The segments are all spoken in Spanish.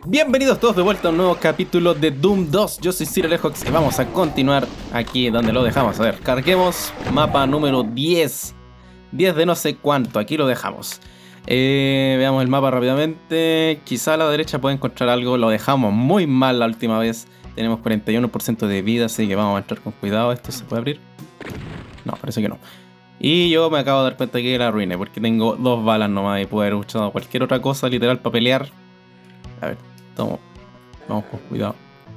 Bienvenidos todos de vuelta a un nuevo capítulo de Doom 2. Yo soy Ciro Alejox y vamos a continuar aquí donde lo dejamos. A ver, carguemos mapa número 10. 10 de no sé cuánto, aquí lo dejamos. Veamos el mapa rápidamente. Quizá a la derecha pueda encontrar algo. Lo dejamos muy mal la última vez. Tenemos 41% de vida, así que vamos a entrar con cuidado. ¿Esto se puede abrir? No, parece que no. Y yo me acabo de dar cuenta que la arruiné porque tengo 2 balas nomás y puedo haber usado cualquier otra cosa literal para pelear. A ver, vamos con cuidado.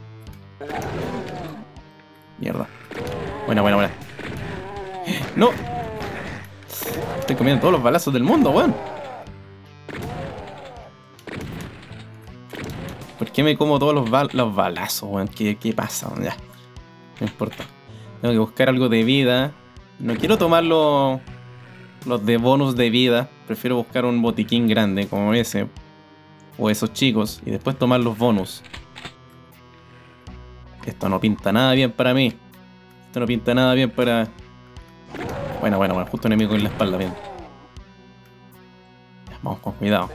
Mierda. Buena. ¡No! Estoy comiendo todos los balazos del mundo, weón. ¿Por qué me como todos los balazos, weón? ¿Qué pasa? Ya. No importa. Tengo que buscar algo de vida. No quiero tomar los de bonus de vida. Prefiero buscar un botiquín grande como ese. O esos chicos. Y después tomar los bonus. Esto no pinta nada bien para mí. Esto no pinta nada bien para... Bueno. Justo un enemigo en la espalda, bien. Vamos con cuidado.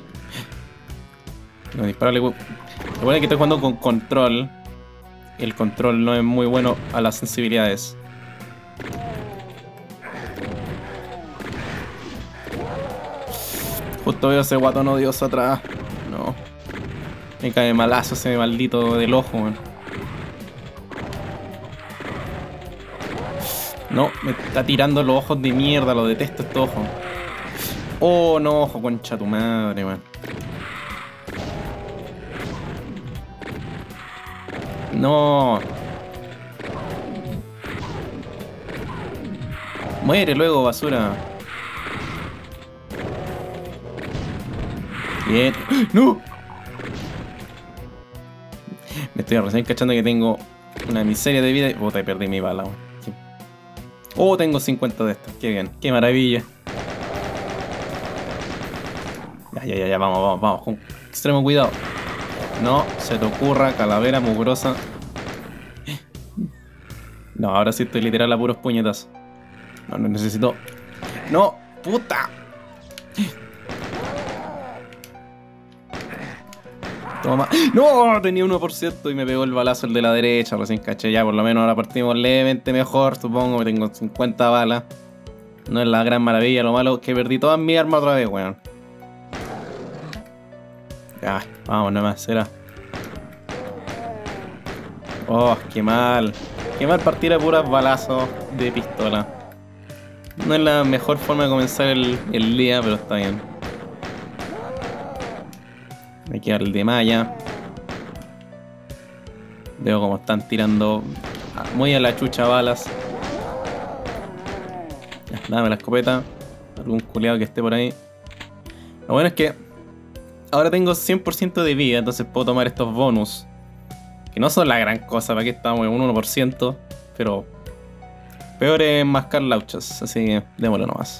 No dispararle. Lo bueno es que estoy jugando con control. El control no es muy bueno a las sensibilidades. Justo veo ese guatón odioso atrás. No. Me cae malazo ese maldito del ojo, man. No, me está tirando los ojos de mierda. Lo detesto este ojo. Oh, no, ojo, concha tu madre, man. No. Muere luego, basura. Bien. ¡No! Me estoy recién cachando que tengo una miseria de vida. Puta, perdí mi bala. Sí. Oh, tengo 50 de estas. Qué bien, qué maravilla. Ya, vamos. Con extremo cuidado. No se te ocurra, calavera mugrosa. No, ahora sí estoy literal a puros puñetazos. No necesito. ¡No! ¡Puta! Toma. ¡No! Tenía 1% y me pegó el balazo el de la derecha. Recién caché ya. Por lo menos ahora partimos levemente mejor. Supongo que tengo 50 balas. No es la gran maravilla. Lo malo es que perdí todas mis armas otra vez, weón. Ya, vamos nomás, será. Oh, qué mal. Qué mal partir a puras balazos de pistola. No es la mejor forma de comenzar el día, pero está bien. Me queda el de malla. Veo como están tirando muy a la chucha balas. Ya, dame la escopeta. Algún culeado que esté por ahí. Lo bueno es que ahora tengo 100% de vida, entonces puedo tomar estos bonus. Que no son la gran cosa, para que estamos en un 1%. Pero peor es mascar lauchas, así que démoslo nomás.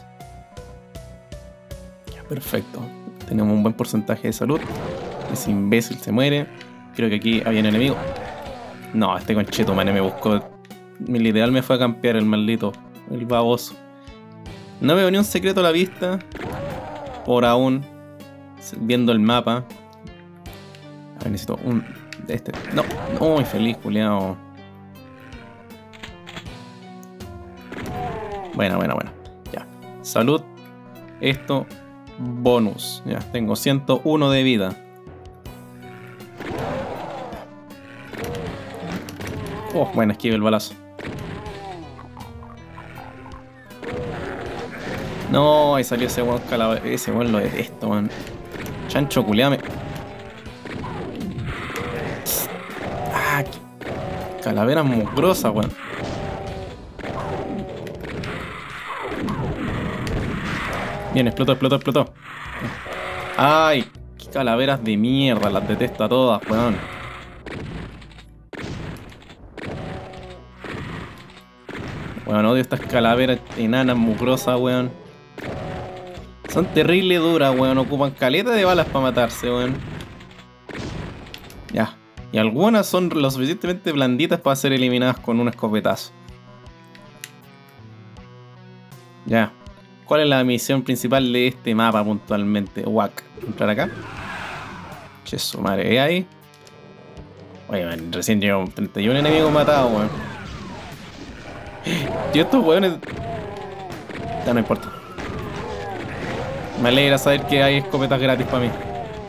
Ya, perfecto. Tenemos un buen porcentaje de salud. Ese imbécil se muere. Creo que aquí había un enemigo. No, este conchetumare me buscó. Mi literal me fue a campear el maldito. El baboso. No veo ni un secreto a la vista. Por aún. Viendo el mapa. A ver, necesito un de este. No, muy feliz, culiao. Bueno. Ya. Salud. Esto. Bonus. Ya, tengo 101 de vida. Oh, bueno, esquive el balazo. No, ahí salió ese weón calavera. Ese weón lo detesto, man. Chancho, culeame. Ah, calavera mugrosa, weón. Bien, explotó. Ay, qué calaveras de mierda. Las detesto a todas, weón. Weón, odio estas calaveras enanas mugrosas, weón. Son terrible duras, weón. Ocupan caleta de balas para matarse, weón. Ya. Y algunas son lo suficientemente blanditas para ser eliminadas con un escopetazo. Ya. ¿Cuál es la misión principal de este mapa puntualmente? Entrar acá. Che, su madre, ¿es ahí? Oye, man, recién llevo 31 enemigos matados, weón. Tío, estos weones... Ya no importa. Me alegra saber que hay escopetas gratis para mí.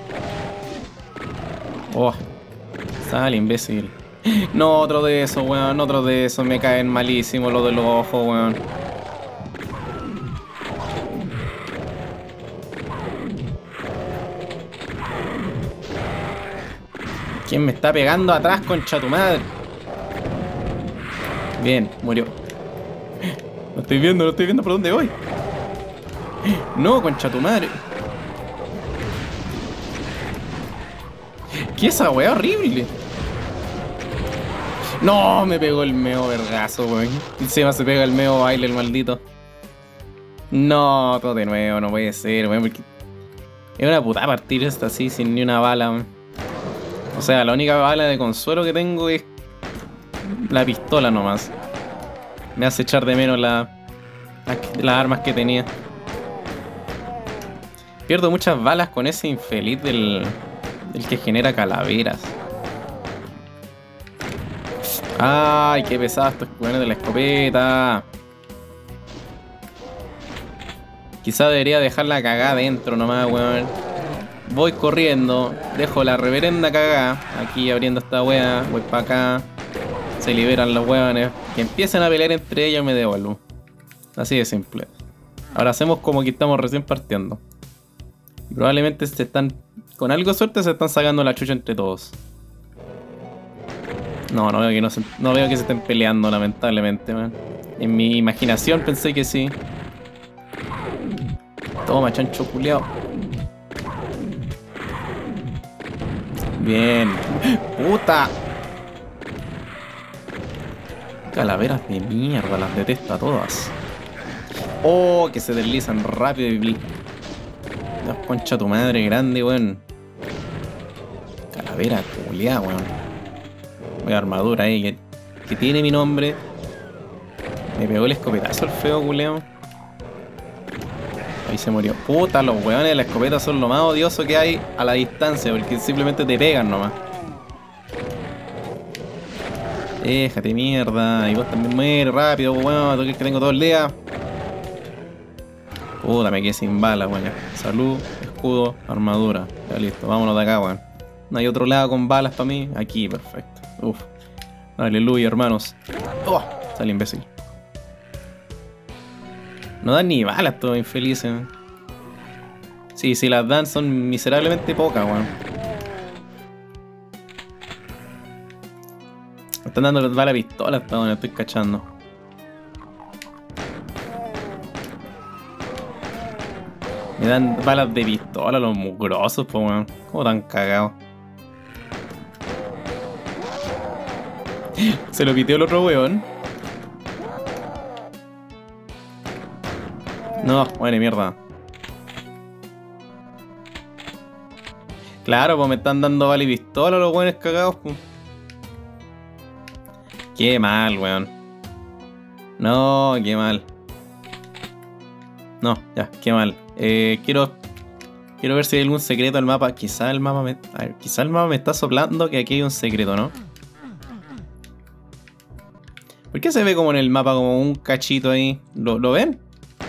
Oh, sale, imbécil. No, otro de esos, weón, otro de esos. Me caen malísimo los de los ojos, weón. ¿Quién me está pegando atrás, concha tu madre? Bien, murió. No estoy viendo por dónde voy. No, concha tu madre. ¿Qué es esa weá horrible? No, me pegó el meo vergazo, weón. Encima se pega el meo baile, el maldito. No, todo de nuevo, no puede ser, weón. Porque es una putada partir esta así sin ni una bala, weón. O sea, la única bala de consuelo que tengo es la pistola nomás. Me hace echar de menos las armas que tenía. Pierdo muchas balas con ese infeliz del que genera calaveras. Ay, qué pesado estos weones de la escopeta. Quizá debería dejar la cagada dentro nomás, weón. Voy corriendo, dejo la reverenda cagada aquí abriendo esta wea, voy para acá. Se liberan los weones. Que empiecen a pelear entre ellos, me devuelvo. Así de simple. Ahora hacemos como que estamos recién partiendo. Y probablemente se están, con algo de suerte, se están sacando la chucha entre todos. No veo que no veo que se estén peleando, lamentablemente, man. En mi imaginación pensé que sí. Toma, chancho culiao. Bien. ¡Puta! Calaveras de mierda, las detesto a todas. Oh, que se deslizan rápido y... Dios, concha tu madre grande, weón. Calavera culiao, weón. Voy a armadura ahí que tiene mi nombre. Me pegó el escopetazo el feo culiao. Ahí se murió. Puta, los weones de la escopeta son lo más odioso que hay a la distancia, porque simplemente te pegan nomás. Déjate mierda. Y vos también mueres rápido, weón. ¿Tú crees que tengo todo el día? Puta, me quedé sin balas, weón. Salud, escudo, armadura. Ya listo, vámonos de acá, weón. No hay otro lado con balas para mí. Aquí, perfecto. Uf. Aleluya, hermanos. Oh, sale imbécil. No dan ni balas todos infelices. Sí, si las dan son miserablemente pocas, weón. Me están dando balas pistolas, weón, estoy cachando. Me dan balas de pistola los mugrosos, pues, weón. ¿Cómo tan cagados? Se lo piteó el otro weón. No, bueno, mierda. Claro, pues me están dando bala y pistola los weones cagados, pues. Qué mal, weón. No, qué mal. No, ya, qué mal. Quiero ver si hay algún secreto del mapa. Quizá el mapa me está soplando que aquí hay un secreto, ¿no? ¿Por qué se ve como en el mapa como un cachito ahí? ¿Lo ven?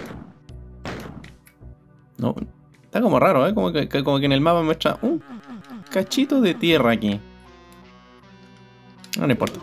No, está como raro, ¿eh? Como que en el mapa muestra un cachito de tierra aquí. No importa.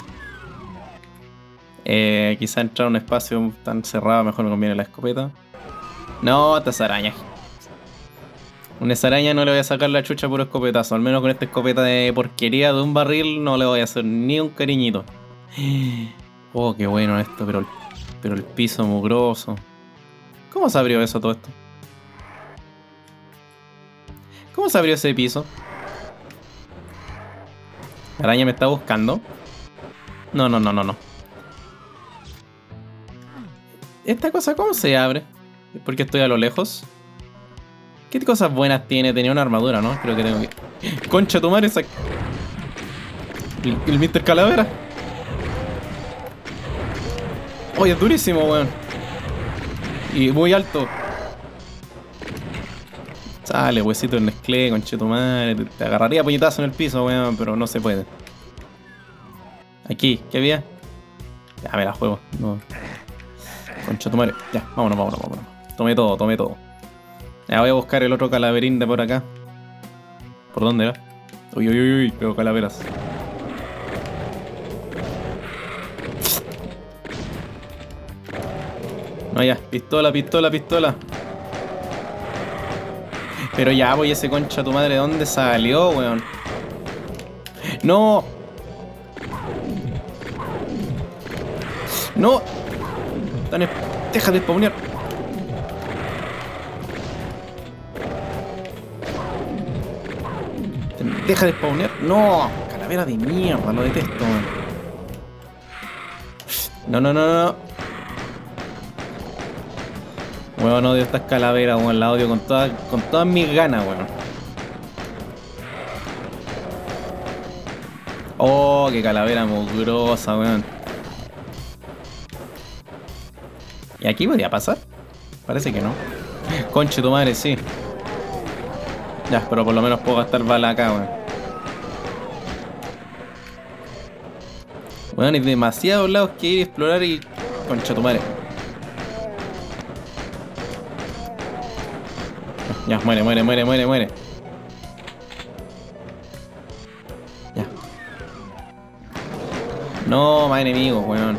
Quizá entrar a un espacio tan cerrado mejor me conviene la escopeta. No, estas arañas. Una araña no le voy a sacar la chucha por escopetazo. Al menos con esta escopeta de porquería de un barril no le voy a hacer ni un cariñito. Oh, qué bueno esto, pero el piso mugroso. ¿Cómo se abrió eso todo esto? ¿Cómo se abrió ese piso? ¿La araña me está buscando? No. ¿Esta cosa cómo se abre? ¿Es porque estoy a lo lejos? ¿Qué cosas buenas tiene? Tenía una armadura, ¿no? Creo que tengo que... ¡Concha tu madre! El Mr. Calavera. Oye, es durísimo, weón. Y muy alto. Sale, huesito en Nestlé, conchetumadre. Te agarraría puñetazo en el piso, weón, pero no se puede. Aquí, ¿qué había? Ya me la juego. No. Conchetumadre. Ya, vámonos, vámonos, vámonos. Tomé todo, tomé todo. Ya voy a buscar el otro calaverín de por acá. ¿Por dónde era? Uy, uy, uy, uy, veo calaveras. No, ya, pistola, pistola, pistola. Pero ya, voy ese concha tu madre, ¿de dónde salió, weón? ¡No! ¡No! Deja de spawnear. Deja de spawnear. ¡No! Calavera de mierda, lo detesto, weón. No, no, no, no. Weón, odio estas calaveras, weón. La odio con todas mis ganas, weón. Oh, qué calavera mugrosa, weón. ¿Y aquí podía pasar? Parece que no. Conche tu madre, sí. Ya, pero por lo menos puedo gastar bala acá, weón. Weón, hay demasiados lados que ir a explorar y... Concha tu madre. Ya, muere, muere, muere, muere, muere. Ya. No, más enemigos, weón.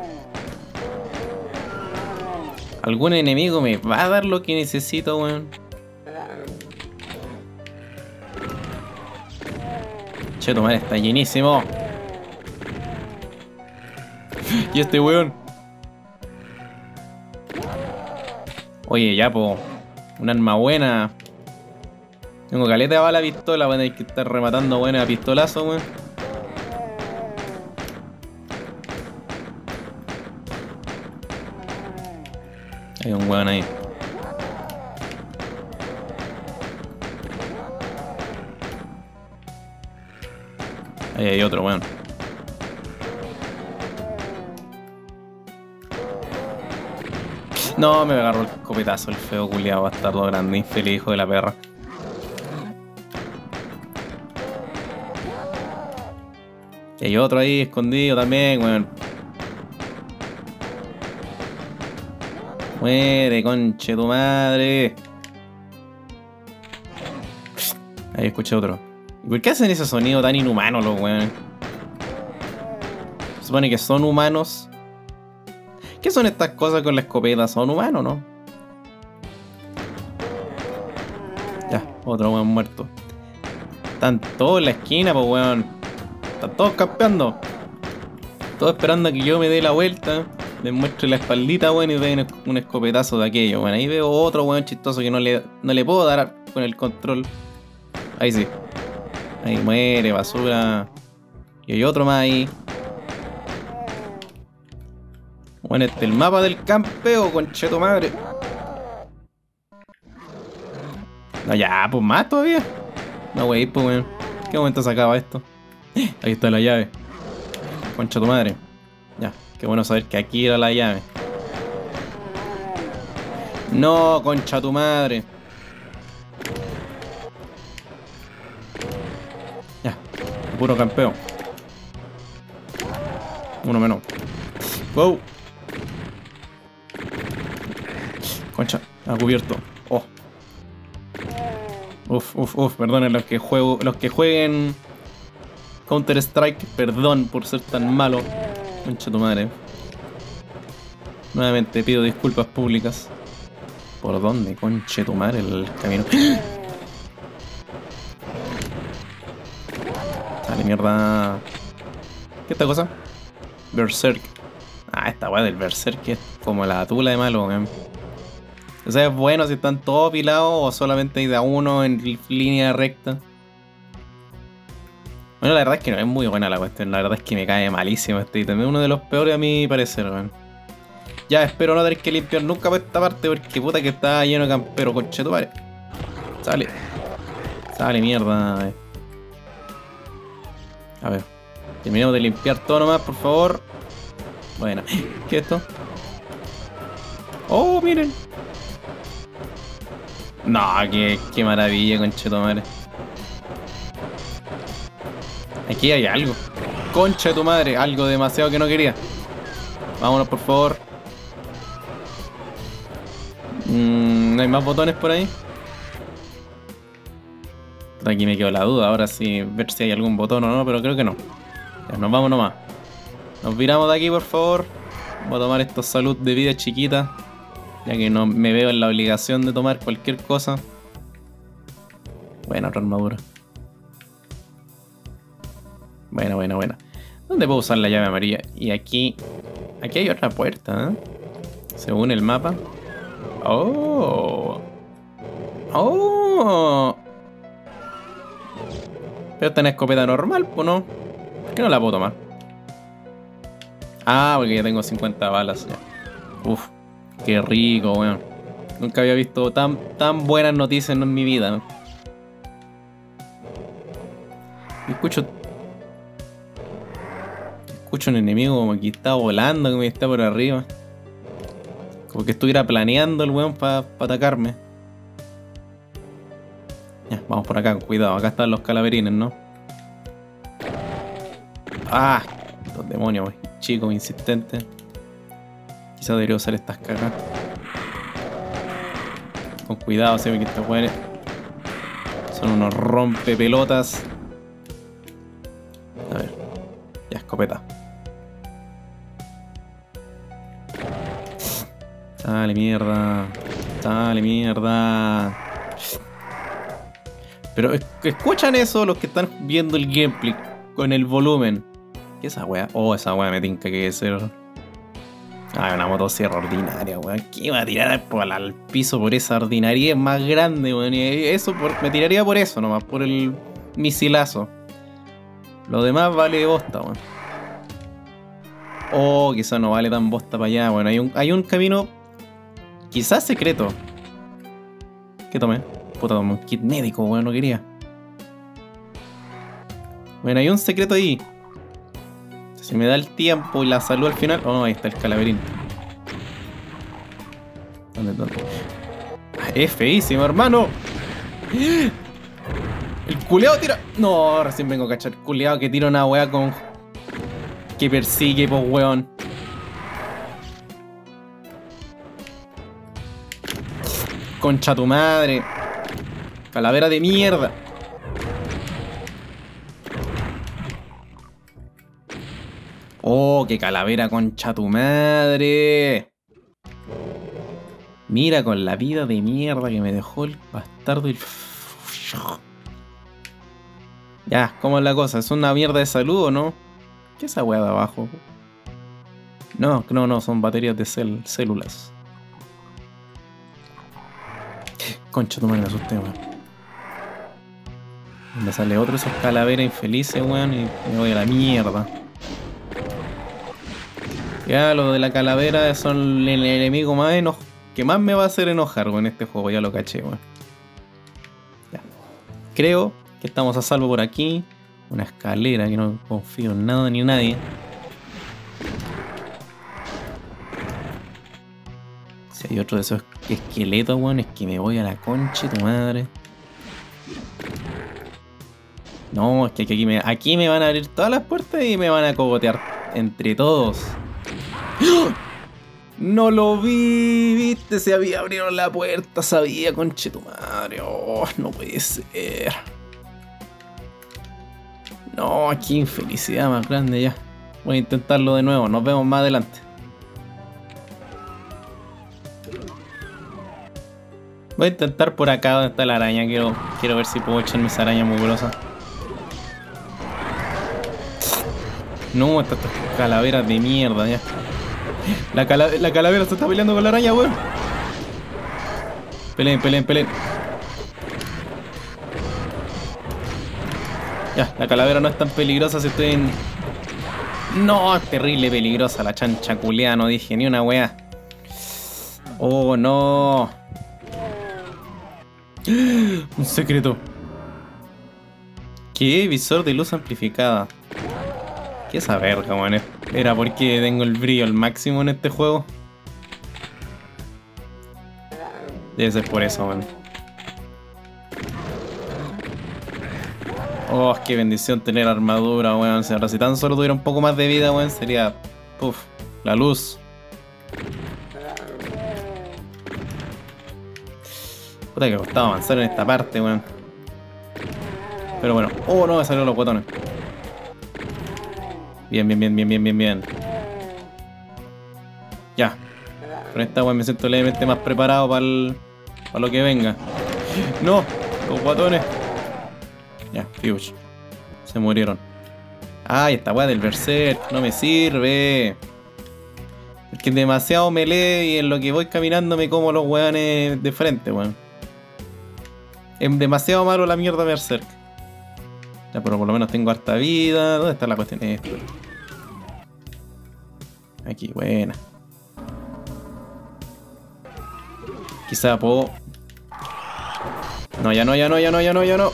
¿Algún enemigo me va a dar lo que necesito, weón? Che, tu madre está llenísimo. ¿Y este weón? Oye, ya, po. Un arma buena. Tengo caleta de bala pistola, weón. Hay que estar rematando buena a pistolazo, weón. Hay un weón ahí. Ahí hay otro weón. No, me agarró el escopetazo el feo culiado bastardo grande, infeliz hijo de la perra. Y hay otro ahí escondido también, weón. Muere, conche tu madre. Ahí escuché otro. ¿Y por qué hacen ese sonido tan inhumano los weones? Se supone que son humanos. ¿Qué son estas cosas con la escopeta? ¿Son humanos, no? Ya, otro weón muerto. Están todos en la esquina, pues weón. Están todos campeando. Todos esperando a que yo me dé la vuelta. Les muestre la espaldita, weón, y den un escopetazo de aquello, weón. Ahí veo otro weón chistoso que no le puedo dar con el control. Ahí sí. Ahí muere, basura. Y hay otro más ahí. Bueno, este es el mapa del campeo, concheto madre. No, ya, pues más todavía. No, wey, pues weón. ¿Qué momento se acaba esto? Ahí está la llave. Concheto madre. Ya, qué bueno saber que aquí era la llave. No, concha tu madre. Ya, puro campeo. Uno menos. Wow. Concha, ha cubierto. Oh. Uf, perdonen los que jueguen Counter Strike, perdón por ser tan malo. Concha tu madre. Nuevamente pido disculpas públicas. ¿Por dónde, conche tu madre, el camino? Dale, mierda. ¿Qué esta cosa? Berserk. Ah, esta weá del Berserk es como la tula de malo, weón. O sea, es bueno si están todos apilados o solamente hay de a uno en línea recta. Bueno, la verdad es que no es muy buena la cuestión. La verdad es que me cae malísimo este ítem. Es uno de los peores a mi parecer, weón. Ya, espero no tener que limpiar nunca por esta parte porque puta que está lleno de campero, conchetumare. Sale. Sale, mierda. A ver. Terminemos de limpiar todo nomás, por favor. Bueno. ¿Qué es esto? Oh, miren. No, qué maravilla, conchetumare. Aquí hay algo. Concha de tu madre, algo demasiado que no quería. Vámonos, por favor. ¿No hay más botones por ahí? Aquí me quedó la duda, ahora sí, ver si hay algún botón o no, pero creo que no. Ya, nos vamos nomás. Nos viramos de aquí, por favor. Voy a tomar esta salud de vida chiquita, ya que no me veo en la obligación de tomar cualquier cosa. Buena, otra armadura. Buena. ¿Dónde puedo usar la llave amarilla? Y aquí hay otra puerta, ¿eh? Según el mapa. ¡Oh! Pero esta es una escopeta normal, ¿o no? ¿Por qué no la puedo tomar? Ah, porque ya tengo 50 balas ya. Uf, qué rico, weón. Nunca había visto tan buenas noticias en mi vida, ¿no? Escucho un enemigo como que está volando, como que está por arriba. Como que estuviera planeando el weón para atacarme. Ya, vamos por acá, cuidado. Acá están los calaverines, ¿no? ¡Ah! Estos demonios, wey. Chico, insistente. Quizás debería usar estas cagas. Con cuidado, se ve que estos weones son unos rompepelotas. A ver. Ya, escopeta. Dale, mierda. Dale, mierda. Pero escuchan eso los que están viendo el gameplay con el volumen. ¿Qué es esa wea? Oh, esa wea me tinca que debe ser. Ah, una motosierra ordinaria, weón. ¿Qué va a tirar al piso por esa ordinaria? Es más grande, weón. Y eso me tiraría por eso nomás, por el misilazo. Lo demás vale bosta, weón. Oh, quizás no vale tan bosta para allá, weón. Hay un camino quizás secreto. ¿Qué tomé? Puta, tomé un kit médico, weón, no quería. Bueno, hay un secreto ahí. Si me da el tiempo y la salud al final... Oh, ahí está el calaverín. ¿Dónde? Es feísimo, hermano. El culeado tira... No, recién vengo a cachar. El culeado que tira una weá con... Que persigue, pues, weón. Concha tu madre. Calavera de mierda. Oh, qué calavera, concha tu madre. Mira con la vida de mierda que me dejó el bastardo y... Ya, ¿cómo es la cosa? ¿Es una mierda de salud o no? ¿Qué es esa weá de abajo? No, son baterías de células. Concha tu madre, me asusté, weón. Me sale otro de esos calaveras infelices, weón, y me voy a la mierda. Ya, lo de la calavera son el enemigo más que más me va a hacer enojar, weón, en este juego, ya lo caché, weón. Ya. Creo que estamos a salvo por aquí. Una escalera que no confío en nada ni en nadie. Si hay otro de esos esqueletos, weón, es que me voy a la concha de tu madre. No, es que aquí me van a abrir todas las puertas y me van a cogotear entre todos. No lo vi, viste, se había abrido la puerta, sabía, conche tu madre. Oh, no puede ser. No, qué infelicidad más grande ya. Voy a intentarlo de nuevo, nos vemos más adelante. Voy a intentar por acá donde está la araña, quiero ver si puedo echarme esa araña mugrosa. No, estas calaveras de mierda ya. La calavera se está peleando con la araña, weón. Peleen. Ya, la calavera no es tan peligrosa si estoy en... No, es terrible peligrosa la chancha culeada, no dije ni una weá. Oh, no. Un secreto. ¿Qué? Visor de luz amplificada. ¿Qué es esa verga, weón? ¿Era porque tengo el brillo al máximo en este juego? Debe ser por eso, weón. Oh, qué bendición tener armadura, weón. Si tan solo tuviera un poco más de vida, weón, sería... Puf, la luz. Puta que costaba avanzar en esta parte, weón. Pero bueno. Oh, no, me salieron los botones. Bien, bien, bien, bien, bien, bien, bien. Ya. Con esta weón me siento levemente más preparado para lo que venga. ¡No! Los guatones. Ya, fiuch. Se murieron. Ay, esta weá del Berserk no me sirve. Es que es demasiado melee y en lo que voy caminando me como los weones de frente, weón. Es demasiado malo la mierda Berserk. Ya, pero por lo menos tengo harta vida. ¿Dónde está la cuestión? Esto. Aquí, buena. Quizá puedo... No, ya no, ya no, ya no, ya no, ya no.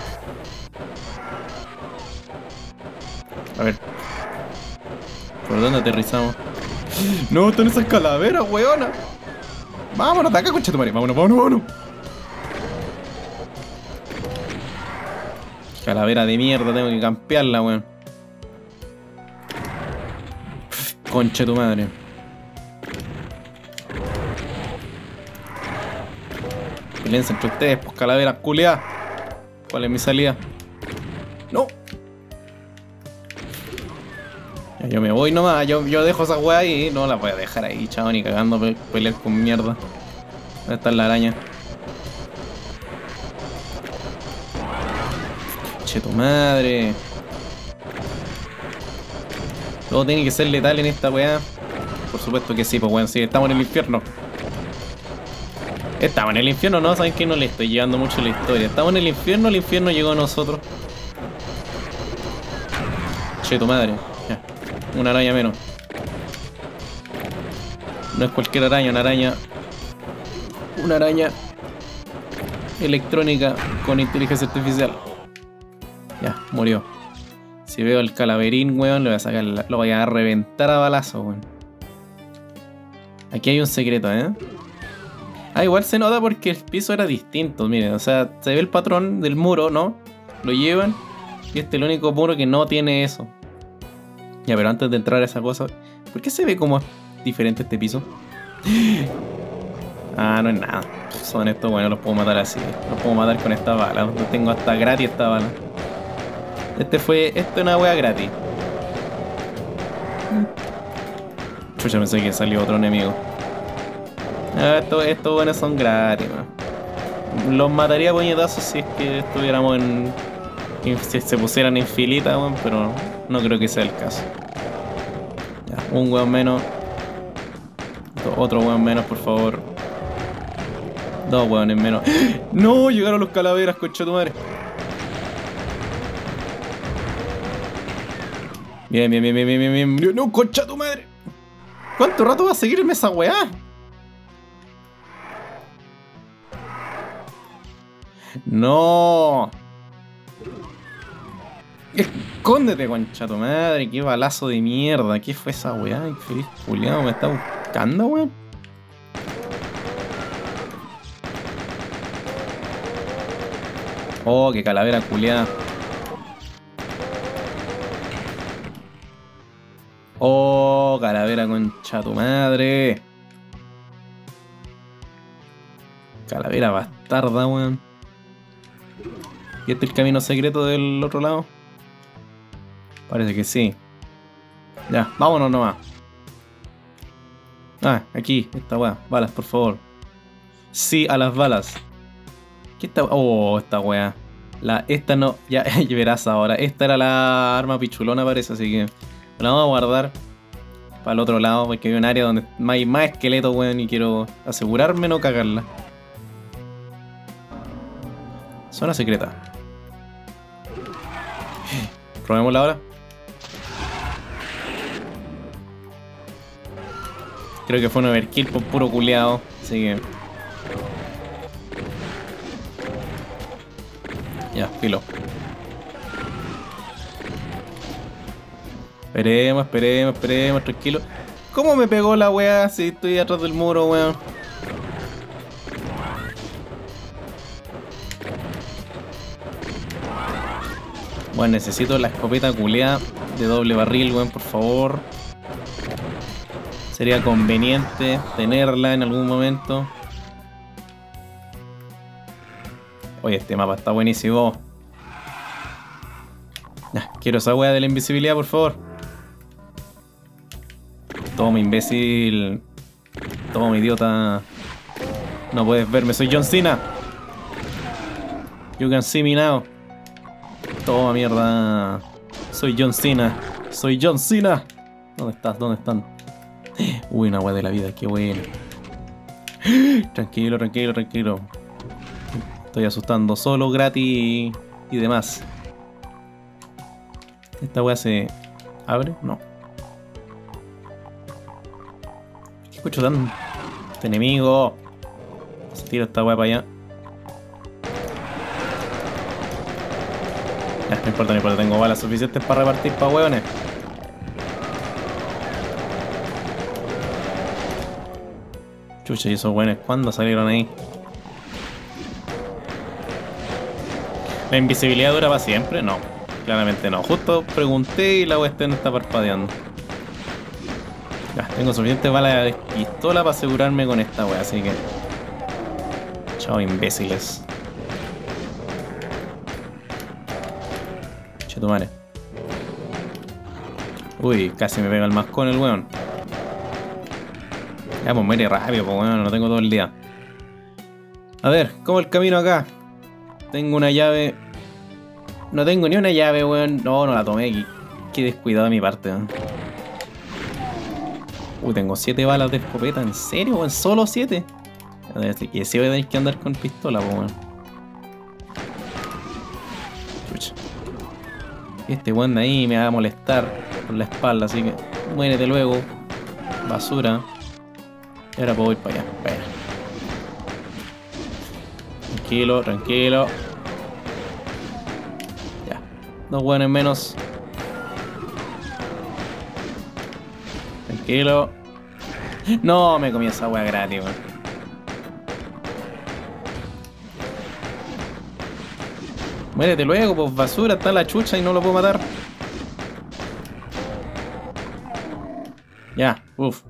A ver. ¿Por dónde aterrizamos? No, están esas calaveras, weona. Vámonos de acá, conchetumare. Vámonos, vámonos, vámonos. Calavera de mierda, tengo que campearla, weón. Concha tu madre. Pelense entre ustedes, pues calaveras culiadas. ¿Cuál es mi salida? No. Ya, yo me voy nomás, yo dejo esa weá ahí. No la voy a dejar ahí, chao, ni cagando pelear con mierda. ¿Dónde está la araña? Che tu madre. Todo tiene que ser letal en esta weá. Por supuesto que sí, pues weón, sí, estamos en el infierno. Estamos en el infierno, no, saben que no le estoy llevando mucho la historia. Estamos en el infierno llegó a nosotros. Che tu madre. Ya. Una araña menos. No es cualquier araña, una araña. Una araña electrónica con inteligencia artificial. Ya, murió. Si veo el calaverín, weón, lo voy a sacar, lo voy a reventar a balazo, weón. Aquí hay un secreto, ¿eh? Ah, igual se nota porque el piso era distinto, miren, o sea, se ve el patrón del muro, ¿no? Lo llevan y este es el único muro que no tiene eso. Ya, pero antes de entrar a esa cosa, ¿por qué se ve como diferente este piso? Ah, no es nada. Son estos, bueno, los puedo matar así. Los puedo matar con esta bala. Los tengo hasta gratis esta bala. Esto es una wea gratis. Chucha, pensé que salió otro enemigo. Ah, estos buenos son gratis, man. Los mataría a puñetazos si es que estuviéramos si se pusieran en filita, man, pero no creo que sea el caso. Ya, un weón menos. Otro weón menos, por favor. Dos weones menos. ¡No! Llegaron los calaveras, concha tu madre. Bien, bien, bien, bien, bien, bien, bien. ¡No, concha tu madre! ¿Cuánto rato va a seguirme esa weá? ¡No! Escóndete, concha tu madre. Qué balazo de mierda. ¿Qué fue esa weá? Infeliz culiado, me está buscando, weón. Oh, qué calavera culiada. Oh, calavera concha tu madre. Calavera bastarda, weón. ¿Y este es el camino secreto del otro lado? Parece que sí. Ya, vámonos nomás. Ah, aquí, esta weá. Balas, por favor. Sí a las balas. ¿Qué esta? Oh, esta weá. Esta no, ya verás ahora. Esta era la arma pichulona, parece, así que la vamos a guardar para el otro lado, porque hay un área donde hay más esqueletos, weón, y quiero asegurarme no cagarla. Zona secreta. Probémosla ahora. Creo que fue un overkill por puro culeado, así que... Ya, filo. Esperemos, esperemos, esperemos, tranquilo. ¿Cómo me pegó la weá si estoy atrás del muro, weón? Bueno, necesito la escopeta culeada de doble barril, weón, por favor. Sería conveniente tenerla en algún momento. Oye, este mapa está buenísimo. Quiero esa wea de la invisibilidad, por favor. Toma, imbécil. Toma, idiota. No puedes verme, soy John Cena. You can see me now. Toma, mierda. Soy John Cena. Soy John Cena. ¿Dónde estás? ¿Dónde están? Uy, una wea de la vida, qué buena. Tranquilo, tranquilo, tranquilo. Estoy asustando solo, gratis y demás. ¿Esta wea se abre? No. ¿Qué escucho tan? Este enemigo. Se tira esta wea para allá. Ya, no importa, no importa. Tengo balas suficientes para repartir para hueones. Chucha, ¿y esos hueones cuándo salieron ahí? ¿La invisibilidad dura para siempre? No. Claramente no. Justo pregunté y la wea no está parpadeando. Ya, tengo suficientes balas de pistola para asegurarme con esta wea, así que... Chao, imbéciles. Chetumare. Uy, casi me pega el mascón el weón. Ya, pues muere rápido, pues weón, no tengo todo el día. A ver, ¿cómo el camino acá? Tengo una llave. No tengo ni una llave, weón. No, no la tomé. Qué descuidado de mi parte, weón. Uy, tengo 7 balas de escopeta. ¿En serio, weón? ¿Solo 7? Así que sí voy a tener que andar con pistola, weón. Chucha. Este weón de ahí me va a molestar por la espalda, así que muérete luego. Basura. Y ahora puedo ir para allá. Bueno. Tranquilo, tranquilo. Ya. 2 weones menos. Tranquilo. No, me comí esa wea gratis, weón. Muérete luego, pues basura, está la chucha y no lo puedo matar. Ya, uff.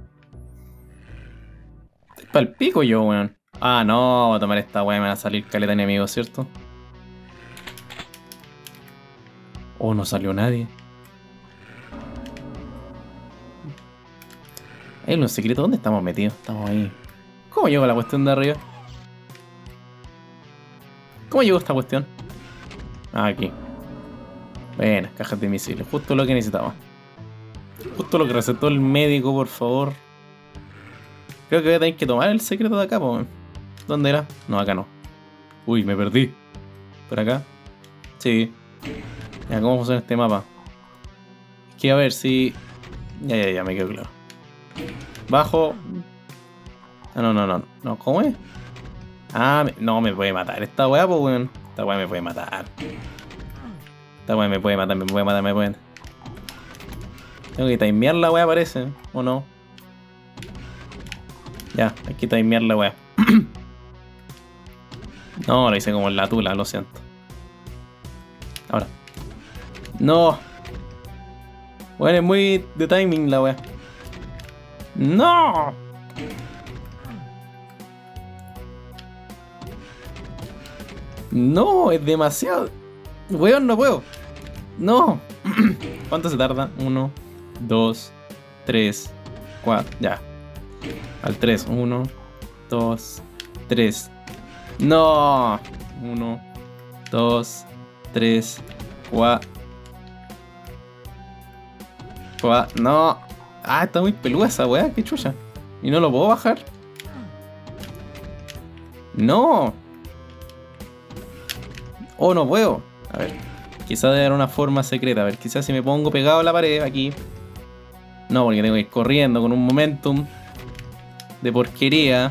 Estoy pa'l pico yo, weón. Ah, no, voy a tomar esta weá y me va a salir caleta de enemigos, ¿cierto? Oh, no salió nadie. Hay un secreto, ¿dónde estamos metidos? Estamos ahí. ¿Cómo llegó la cuestión de arriba? ¿Cómo llegó esta cuestión? Ah, aquí. Buenas, cajas de misiles. Justo lo que necesitaba. Justo lo que recetó el médico, por favor. Creo que voy a tener que tomar el secreto de acá, po. ¿Dónde era? No, acá no. Uy, me perdí. ¿Por acá? Sí. Ya, ¿cómo funciona este mapa? Es que a ver si... Ya, me quedó claro. Bajo... Ah, no, ¿cómo es? Ah, no, me puede matar esta weá, pues, weón. Esta weá me puede matar. Esta weá me puede matar, me puede... Tengo que timear la weá, parece, ¿o no? Ya, hay que timear la weá. No, lo hice como en la tula, lo siento. Ahora. No. Bueno, es muy de timing la weá. No. No, es demasiado. Weón, no puedo. No. ¿Cuánto se tarda? 1, 2, 3, 4. Ya. Al 3. 1, 2, 3. No. 1, 2, 3, 4. No. Ah, está muy peluda esa weá, qué chucha. Y no lo puedo bajar. No. Oh, no puedo. A ver. Quizás debe haber una forma secreta. A ver, quizás si me pongo pegado a la pared aquí. No, porque tengo que ir corriendo con un momentum de porquería.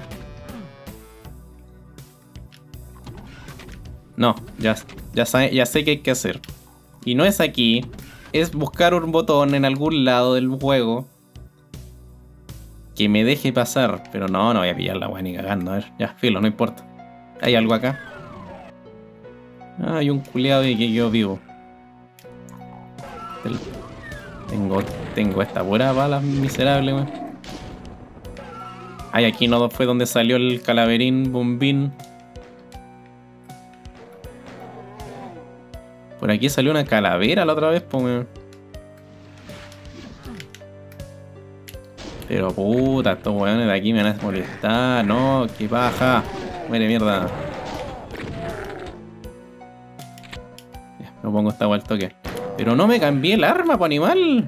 No, ya sé qué hay que hacer. Y no es aquí. Es buscar un botón en algún lado del juego que me deje pasar. Pero no voy a pillar la weá ni cagando. A ver, ya, filo, no importa. ¿Hay algo acá? Ah, hay un culeado y que quedó vivo. Tengo esta pura bala miserable, weón. Ay, aquí no fue donde salió el calaverín bombín. Por aquí salió una calavera la otra vez, pues, weón. Pero puta, estos weones de aquí me van a molestar. No, qué paja. Muere mierda. Ya, me pongo esta vuelta que. Pero no me cambié el arma, po animal.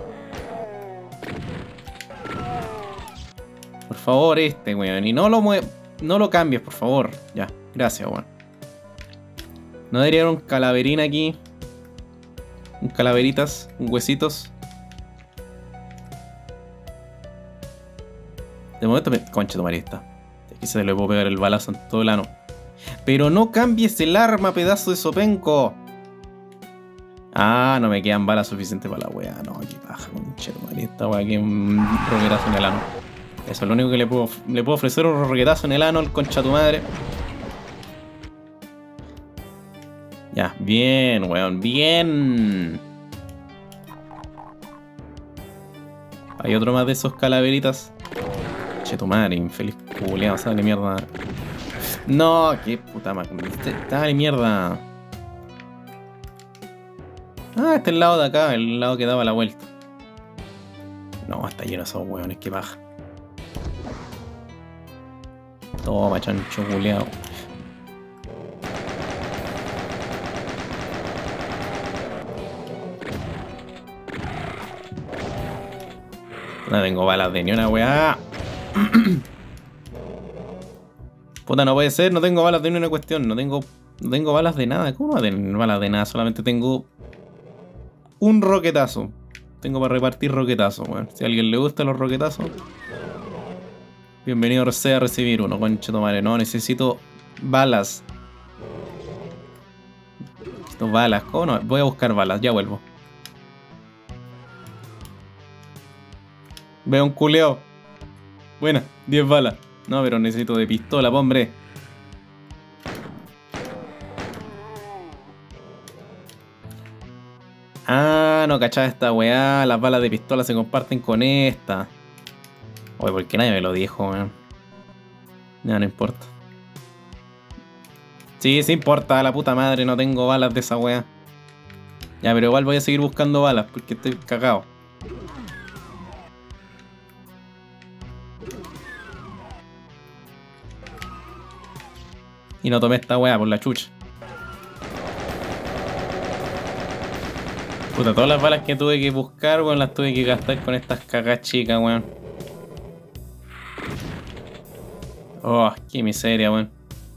Por favor, weón. Y no lo cambies, por favor. Ya, gracias, weón. No debería haber un calaverín aquí. Un calaveritas, un huesitos. De momento me... Concha tu marista. Aquí se le puedo pegar el balazo en todo el ano. Pero no cambies el arma, pedazo de sopenco. Ah, no me quedan balas suficientes para la wea. No, qué paja, concha tu marista, wea. Aquí un roquetazo en el ano. Eso es lo único que le puedo ofrecer, un roquetazo en el ano al concha tu madre. Ya, bien, weón, bien. Hay otro más de esos calaveritas. Che, tu madre, infeliz culeado, sale mierda. No, qué puta madre. Dale mierda. Ah, este es el lado de acá, el lado que daba la vuelta. No, está lleno de esos hueones, qué paja. Toma, chancho culeado. No tengo balas de ni una weá. Puta, no puede ser, no tengo balas de ni una cuestión. No tengo balas de nada. ¿Cómo no tengo balas de nada? Solamente tengo un roquetazo. Tengo para repartir roquetazos, weón. Si a alguien le gustan los roquetazos, bienvenido sea a recibir uno, concha tu madre. No, necesito balas. Necesito balas. ¿Cómo no? Voy a buscar balas, ya vuelvo. Veo un culeo. Buena, 10 balas. No, pero necesito de pistola, hombre. Ah, no cachaba esta weá. Las balas de pistola se comparten con esta. Oye, ¿por qué nadie me lo dijo, weón? No, no importa. Sí, sí importa, la puta madre, no tengo balas de esa weá. Ya, pero igual voy a seguir buscando balas porque estoy cagado. Y no tomé esta weá por la chucha. Puta, todas las balas que tuve que buscar, weón, las tuve que gastar con estas cagas chicas, weón. Oh, qué miseria, weón.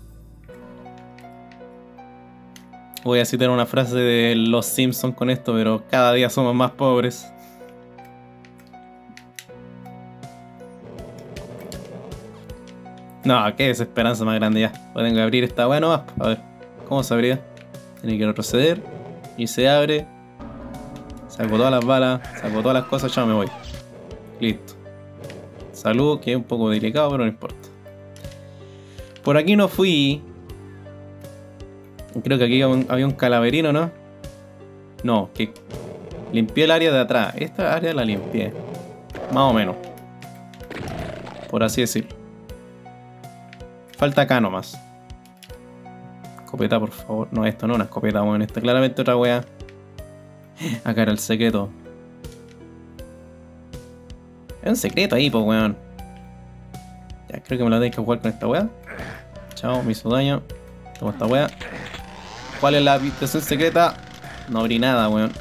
Voy a citar una frase de Los Simpsons con esto, pero cada día somos más pobres. No, qué desesperanza más grande ya. Tengo que abrir esta weá nomás. A ver, ¿cómo se abría? Tiene que retroceder. Y se abre. Saco todas las balas. Saco todas las cosas, ya me voy. Listo. Salud, que es un poco delicado, pero no importa. Por aquí no fui. Creo que aquí había un calaverino, ¿no? No, que limpié el área de atrás. Esta área la limpié. Más o menos. Por así decirlo. Falta acá nomás. Escopeta, por favor. No, esto no es una escopeta, weón. Esta claramente otra weá. Acá era el secreto. Es un secreto ahí, pues, weón. Ya, creo que me lo tenéis que jugar con esta weá. Chao, me hizo daño. Toma esta weá. ¿Cuál es la habitación secreta? No abrí nada, weón.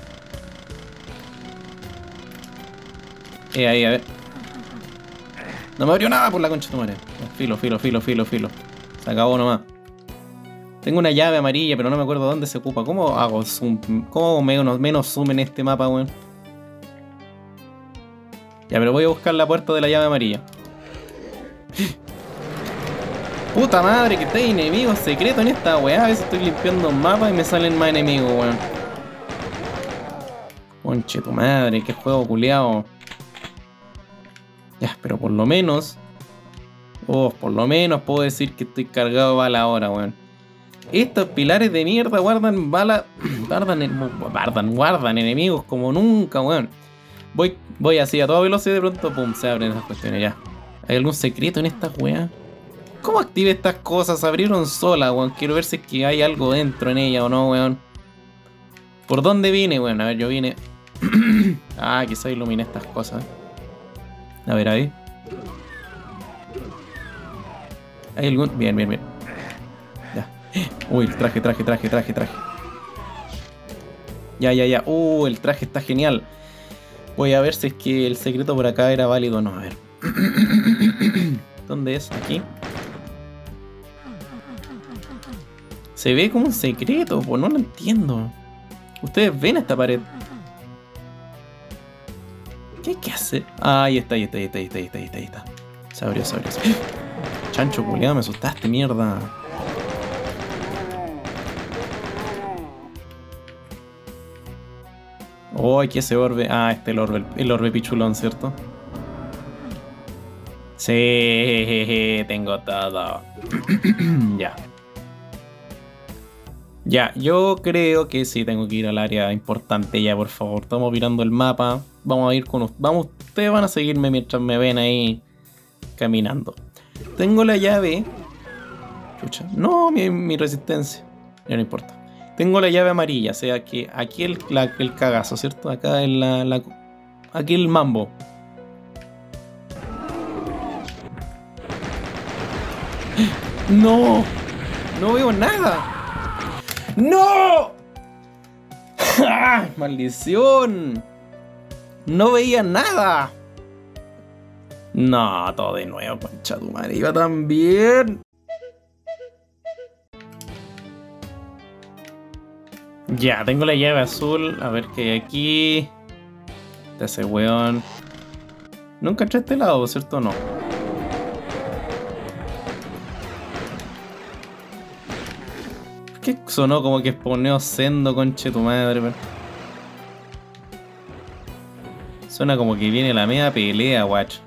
Ahí, a ver. No me abrió nada por la concha de tu madre. Filo. Se acabó nomás. Tengo una llave amarilla, pero no me acuerdo dónde se ocupa. ¿Cómo hago zoom? ¿Cómo menos zoom en este mapa, weón? Ya, pero voy a buscar la puerta de la llave amarilla. Puta madre, que está enemigos secretos en esta weá. A veces estoy limpiando un mapa y me salen más enemigos, weón. Conche tu madre, qué juego culiao. Ya, pero por lo menos... por lo menos puedo decir que estoy cargado de bala ahora, weón. Estos pilares de mierda guardan balas. Guardan enemigos como nunca, weón. Voy así a toda velocidad y de pronto, pum, se abren esas cuestiones ya. ¿Hay algún secreto en esta weá? ¿Cómo active estas cosas? Se abrieron solas, weón. Quiero ver si es que hay algo dentro en ella o no, weón. ¿Por dónde vine, weón? A ver, yo vine. Ah, quizá ilumine estas cosas. A ver, ahí. ¿Hay algún...? Bien, bien, bien. Ya. Uy, el traje. Ya. El traje está genial. Voy a ver si es que el secreto por acá era válido o no. A ver. ¿Dónde es? ¿Aquí? Se ve como un secreto, pues no lo entiendo. Ustedes ven esta pared. ¿Qué hay que hacer? Ah, ahí está. Se abrió. Chancho culiado, me asustaste, mierda. Oh, aquí ese orbe. Ah, el orbe pichulón, ¿cierto? Sí, tengo todo. Ya, yo creo que sí tengo que ir al área importante ya, por favor. Estamos mirando el mapa. Vamos a ir con ustedes van a seguirme mientras me ven ahí caminando. Tengo la llave. Chucha. No, mi resistencia. Ya no importa. Tengo la llave amarilla, o sea que aquí el cagazo, ¿cierto? Acá en aquí el mambo. ¡No! ¡No veo nada! ¡No! ¡Ah! ¡Maldición! ¡No veía nada! No, todo de nuevo, concha tu madre. Iba tan bien. Ya, tengo la llave azul. A ver qué hay aquí. Ese weón. Nunca entré a este lado, ¿cierto o no? ¿Qué sonó como que spawneo sendo, conche tu madre? Pero... suena como que viene la media pelea, guacho.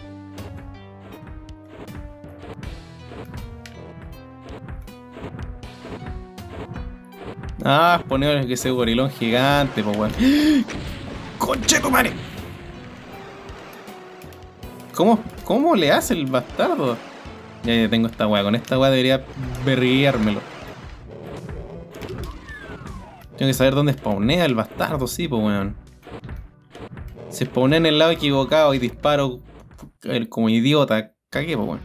Ah, spawneo que ese gorilón gigante, pues weón. ¡Conche tu madre! ¿Cómo le hace el bastardo? Ya tengo esta weá. Con esta weá debería berriármelo. Tengo que saber dónde spawnea el bastardo, sí, pues weón. Se spawnea en el lado equivocado y disparo como idiota. Cagué, pues weón.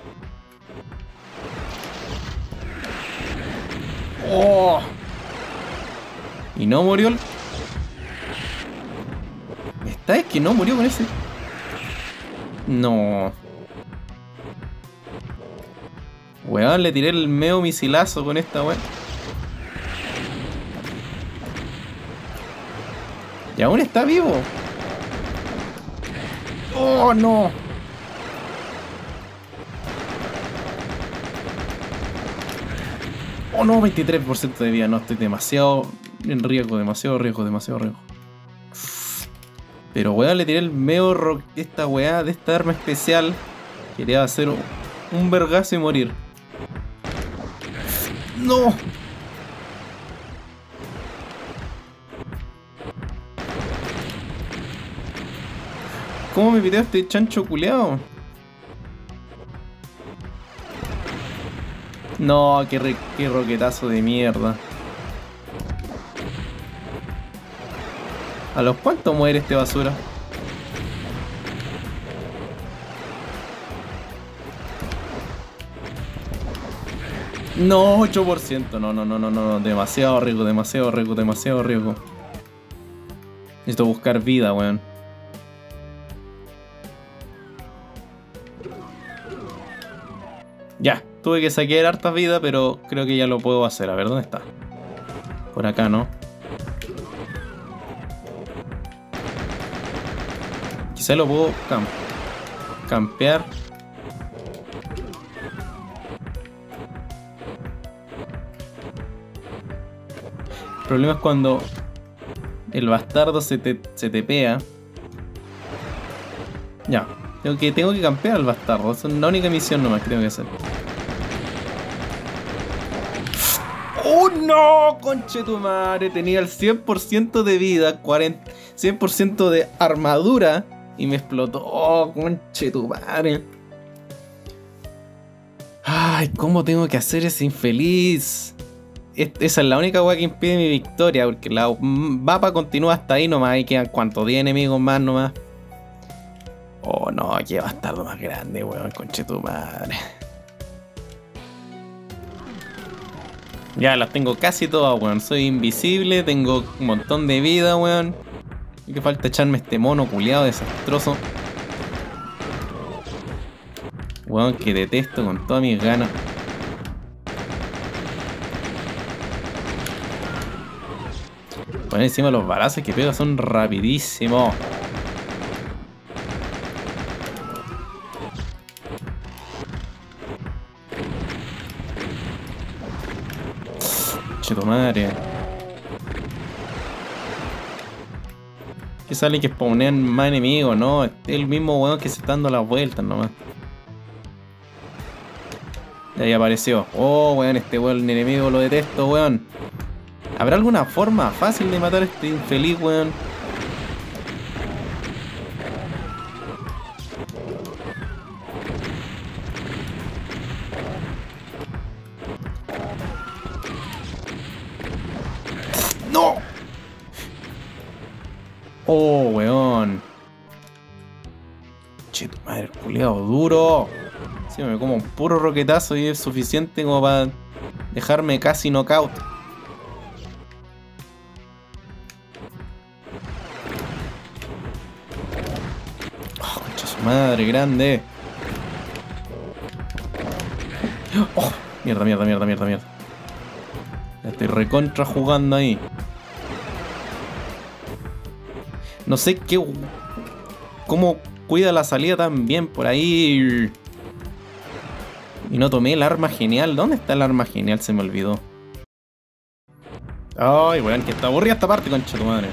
¡Oh! Y no murió el... Esta es que no murió con ese... No. Weón, le tiré el medio misilazo con esta weón. Y aún está vivo. ¡Oh, no! ¡Oh, no! 23% de vida. No, estoy demasiado en riesgo. Demasiado riesgo. Pero weón, le tiré el medio esta weá de esta arma especial. Quería hacer un vergazo y morir. ¡No! ¿Cómo me pidió este chancho culeado? No, qué roquetazo de mierda. ¿A los cuántos muere este basura? No, 8%. No. Demasiado riesgo. Necesito buscar vida, weón. Ya, tuve que saquear hartas vidas, pero creo que ya lo puedo hacer. A ver, ¿dónde está? Por acá, ¿no? Quizá lo puedo campear. El problema es cuando el bastardo se tepea. Ya. Tengo que campear al bastardo. Esa es la única misión nomás que tengo que hacer. ¡Oh, no! Conche tu madre. Tenía el 100% de vida, 100% de armadura. Y me explotó. ¡Oh, conche tu madre! Ay, ¿cómo tengo que hacer ese infeliz? Esa es la única weá que impide mi victoria. Porque la mapa continúa hasta ahí nomás. Ahí quedan cuántos, 10 enemigos más nomás. Oh no, qué bastardo más grande, weón, conche tu madre. Ya las tengo casi todas, weón. Soy invisible, tengo un montón de vida, weón. Y que falta echarme este mono culiado desastroso. Weón, que detesto con todas mis ganas. Bueno, encima los balazos que pega son rapidísimos. Cheto madre. Que sale que spawnean más enemigos, ¿no? Es el mismo weón que se está dando las vueltas nomás. Y ahí apareció. Oh, weón, este weón enemigo lo detesto, weón. ¿Habrá alguna forma fácil de matar a este infeliz, weón? ¡No! Oh, weón. Che, tu madre, culiado duro. Sí, me como un puro roquetazo y es suficiente como para dejarme casi knockout. Oh, concha su madre, grande. Oh, mierda, mierda, mierda, mierda, mierda. Ya estoy recontra jugando ahí. No sé qué... cómo cuida la salida tan bien por ahí. Y no tomé el arma genial. ¿Dónde está el arma genial? Se me olvidó. Ay, weón, que está aburrida esta parte, concha tu madre.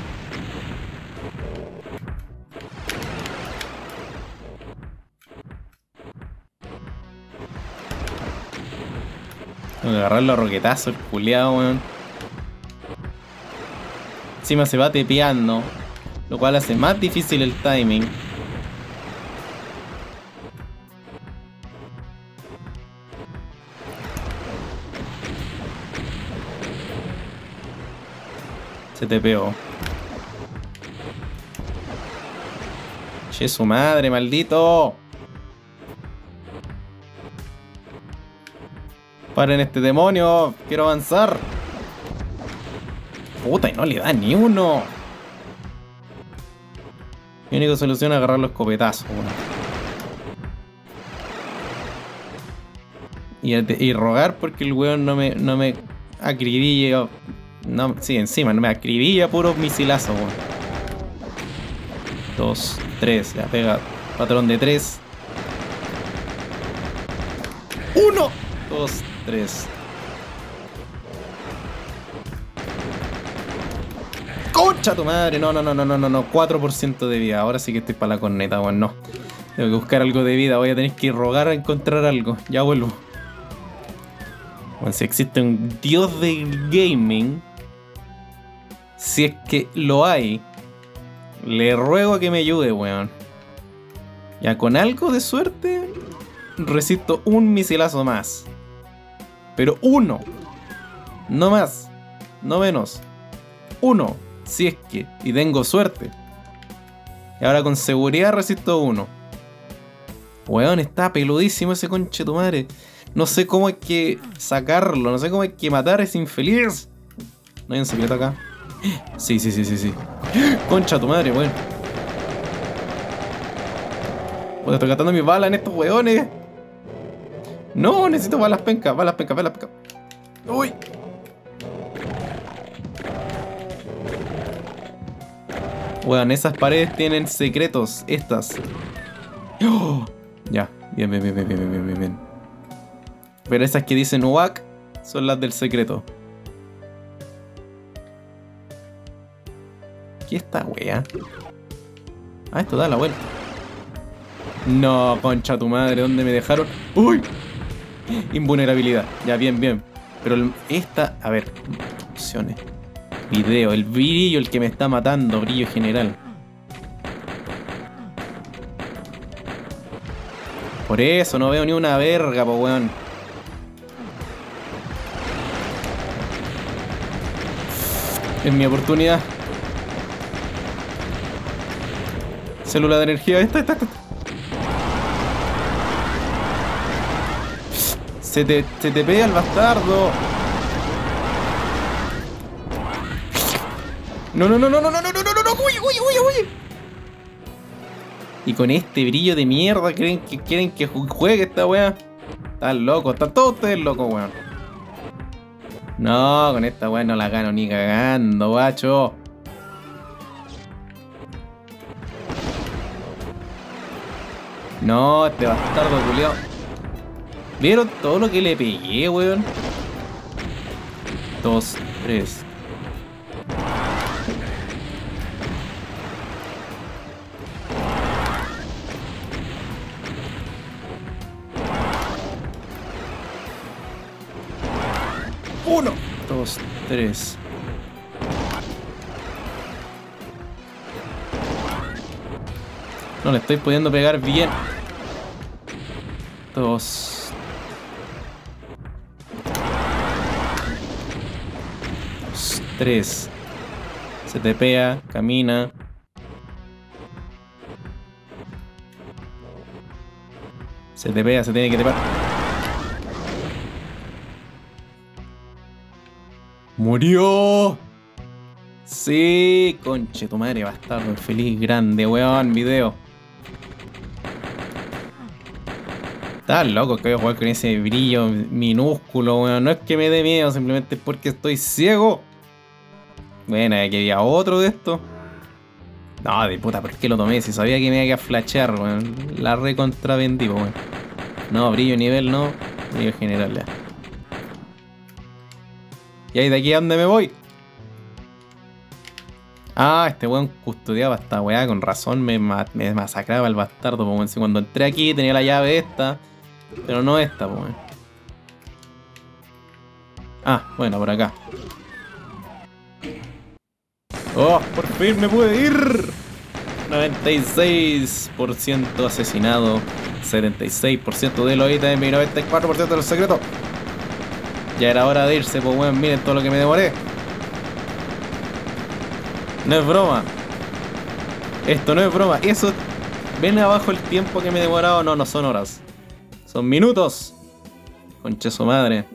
Tengo que agarrarlo a roquetazo, el culiao, weón. Encima se va tepeando, lo cual hace más difícil el timing. Se tepeó. Che, su madre, maldito. Paren este demonio, quiero avanzar. Puta, y no le da ni uno. Mi única solución es agarrar los escopetazos. Y rogar porque el weón no me acribilla. No, sí, encima, no me acribilla puros misilazos, weón. 2, 3, ya pega. Patrón de 3. 1, 2, 3. ¡Concha tu madre! No, 4% de vida. Ahora sí que estoy para la corneta, weón, no. Tengo que buscar algo de vida. Voy a tener que rogar a encontrar algo. Ya vuelvo. Bueno, si existe un dios del gaming, si es que lo hay, le ruego a que me ayude, weón. Ya con algo de suerte resisto un misilazo más. Pero uno. No más. No menos. Uno. Si es que. Y tengo suerte. Y ahora con seguridad resisto uno. Weón, está peludísimo ese conche tu madre. No sé cómo hay que sacarlo. No sé cómo hay que matar a ese infeliz. ¿No hay un secreto acá? Sí. Concha tu madre, weón. Pues estoy gastando mis balas en estos weones. No, necesito balas pencas. Balas pencas. Uy. Weón, esas paredes tienen secretos. Estas. Oh, ya, bien. Pero esas que dicen UAC son las del secreto. ¿Qué es esta wea? Ah, esto da la vuelta. No, concha tu madre, ¿dónde me dejaron? ¡Uy! Invulnerabilidad. Ya, bien. Pero esta... A ver, opciones. Video, el brillo el que me está matando, brillo general. Por eso no veo ni una verga, po weón. Es mi oportunidad. Célula de energía, esta. Se te pega el bastardo. No. Uy. Y con este brillo de mierda quieren que juegue esta weá. Están locos, están todos ustedes locos, weón. No, con esta weá no la gano ni cagando, guacho. No, este bastardo culiao. ¿Vieron todo lo que le pegué, weón? 2, 3. Uno, 2, 3. No le estoy pudiendo pegar bien. 2. 3. Se te pega, camina. Se te pega, se tiene que tepar. ¡Murió! Sí, conche tu madre, bastardo, infeliz grande, weón, video. Estás loco que voy a jugar con ese brillo minúsculo, weón. No es que me dé miedo, simplemente es porque estoy ciego. Bueno, aquí había otro de estos. No, de puta, ¿por qué lo tomé? Si sabía que me iba a flashear, weón. La recontravendí, weón. No, brillo nivel no. Brillo general, ya. ¿Y ahí de aquí a dónde me voy? Ah, este weón custodiaba esta weá, con razón me masacraba el bastardo, weón. Si cuando entré aquí tenía la llave esta, pero no esta, weón. Ah, bueno, por acá. ¡Oh, por fin me pude ir! 96% asesinado, 76% de los ítems y 94% de los secretos. Ya era hora de irse, pues weón, miren todo lo que me demoré. No es broma. Esto no es broma. Eso, ven abajo el tiempo que me he demorado. No, no son horas. Son minutos. Concha su madre.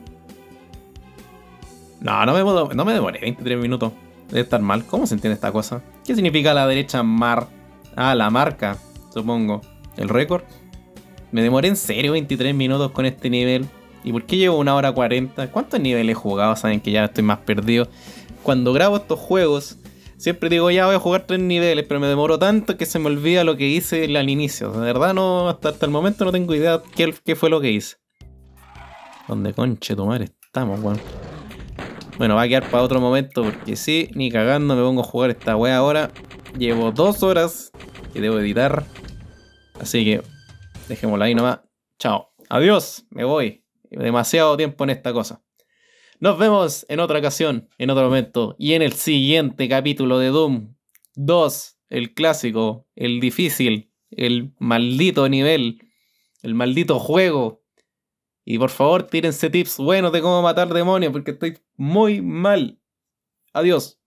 No, no me demoré 23 minutos. Debe estar mal. ¿Cómo se entiende esta cosa? ¿Qué significa a la derecha mar? Ah, la marca, supongo. ¿El récord? Me demoré en serio 23 minutos con este nivel. ¿Y por qué llevo 1 hora 40? ¿Cuántos niveles he jugado? Saben que ya estoy más perdido. Cuando grabo estos juegos, siempre digo, ya voy a jugar 3 niveles, pero me demoro tanto que se me olvida lo que hice al inicio. De verdad, no, hasta el momento no tengo idea qué fue lo que hice. ¿Dónde conche tu madre estamos, weón? Bueno, va a quedar para otro momento porque sí, ni cagando me pongo a jugar esta wea ahora. Llevo 2 horas que debo editar. Así que dejémosla ahí nomás. Chao. Adiós, me voy. Demasiado tiempo en esta cosa. Nos vemos en otra ocasión, en otro momento y en el siguiente capítulo de Doom 2, el clásico, el difícil, el maldito nivel, el maldito juego. Y por favor, tírense tips buenos de cómo matar demonios porque estoy muy mal. Adiós.